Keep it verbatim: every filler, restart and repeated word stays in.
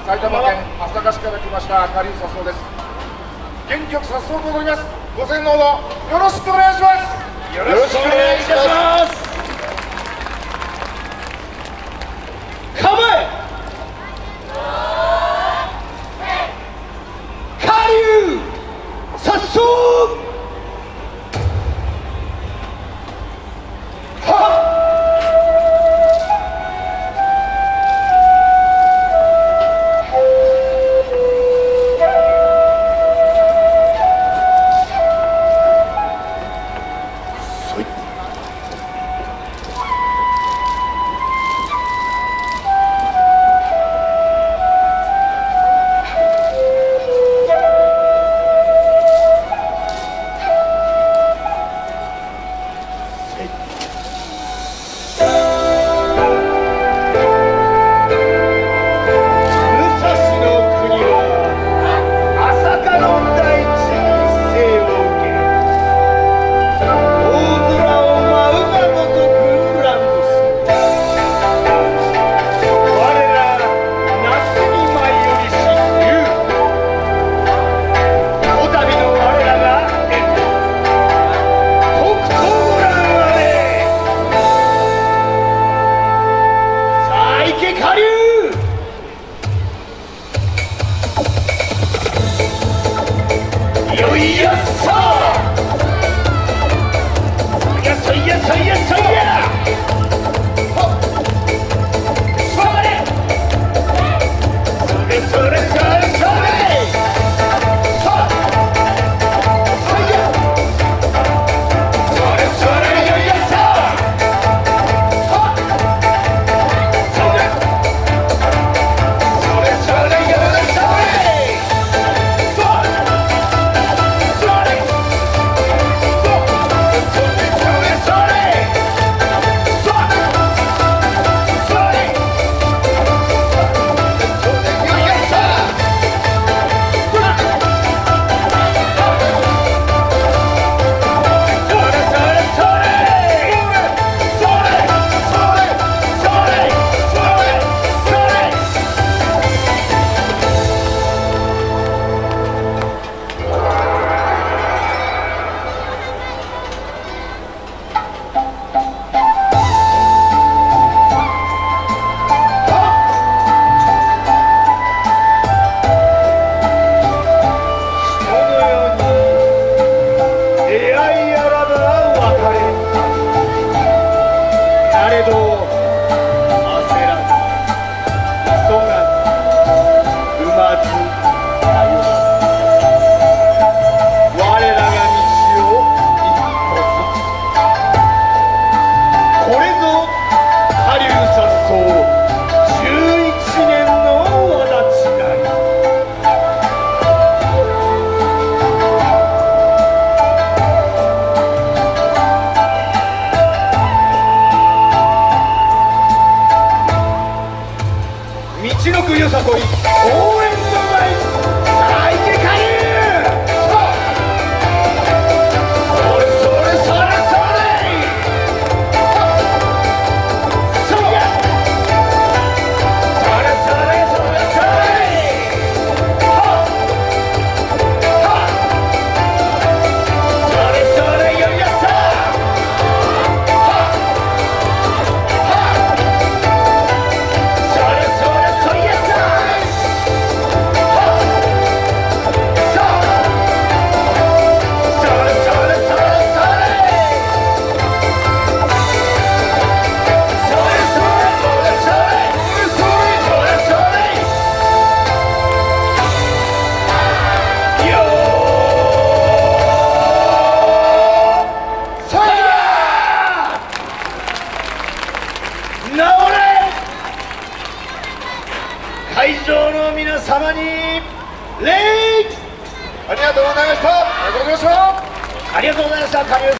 埼玉県朝霞市から来ました夏龍颯爽です。元気よく颯爽と踊ります。ご声援のほどよろしくお願いします。 よろしくお願いいたします。構え夏龍颯爽。みちのくよさこい応援の舞さあいけ夏龍。それそれそれそれそりゃそれそれそれそれははそれそれよいやさははそれそれ会場の皆様に礼。 ありがとうございました。ありがとうございました。 ありがとうございました。